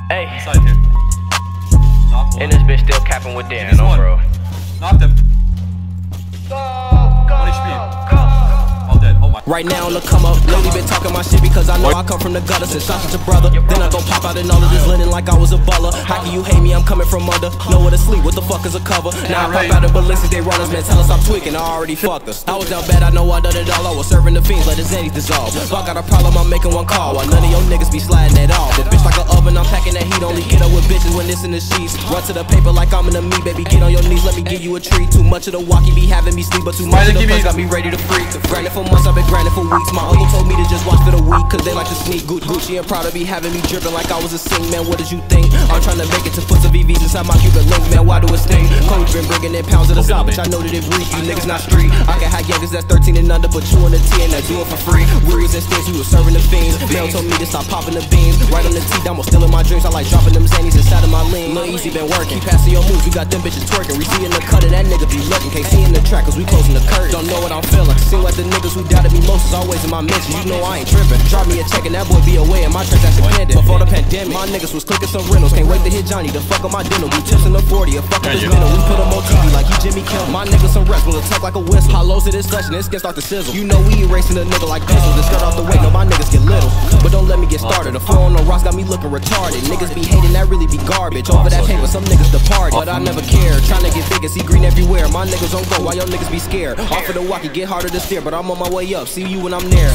Hey, Inside here. Knocked one. and this bitch still capping with Dan, He's no one. bro. Knocked him. 1 HP. All dead. Oh my. Right now on the come up, lately been talking my shit because I know I come from the gutter. Since shots at your brother, then I go pop out in all of this linen like I was a baller. How can you hate me? I'm coming from under. Nowhere to sleep. What the fuck is a cover? Now I pop out of ballistics, they runners, man. Tell us I'm tweaking. I already fucked us. I was down bad, I know I done it all. I was serving the fiends, let the zanies dissolve. If I got a problem, I'm making one call. While none of your niggas be sliding at all. But bitch like an oven, I'm packing that heat. Only get up with bitches when it's in the sheets. Run to the paper like I'm in the meat, baby. Get on your knees, let me give you a treat. Too much of the walkie be having me sleep, but too much of the fuck got me ready to freak. Grinding for months, I've been grinding for weeks. My uncle told me to just watch for the week, cause they like to sneak. Gucci and Prada be having me dripping like I was a sing, man. What did you think? I'm trying to make it to put some VVs inside my Cuban link, man. Why do it sting? Coach been bringing in pounds of the south, bitch. I know that it breathe. You niggas not street. I can have youngers that's 13 and under, but you on the T and I do it for free. We was in stints, we was serving the fiends. Mel told me to stop popping the beans. Right on the T, down, still in my dreams. I like dropping them zannies inside of my lean. Lil Easy been working, keep passing your moves. We got them bitches twerking. We see in the cut and that nigga be looking. Can't see in the track, cause we closing the curtain. Don't know what I'm feeling. Seem like the niggas who doubted me most is always in my mentions. You know I ain't tripping. Drop me a check and that boy be away, and my church that's dependent. Before the pandemic, my niggas was clicking some rentals. Can't wait to hit Johnny to fuck on my dinner. We tips in the 40, a fuck up his dinner. We put him on TV like he Jimmy Kimmel. My niggas some rest, will talk like a whistle. Hollows to this touch and this skin start to sizzle. You know we erasing a nigga like pistols. The skirt off the way, no, my niggas get little. But don't let me get started. The flow on the rocks got me looking retarded. Niggas be hating, that really be garbage. Over that paper, some niggas departed. But I never care. Trying to get big and see green everywhere. My niggas don't go, why your niggas be scared? Off of the walkie, get harder to steer. But I'm on my way up, see you when I'm there.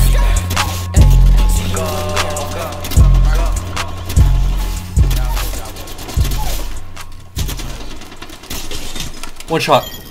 One shot.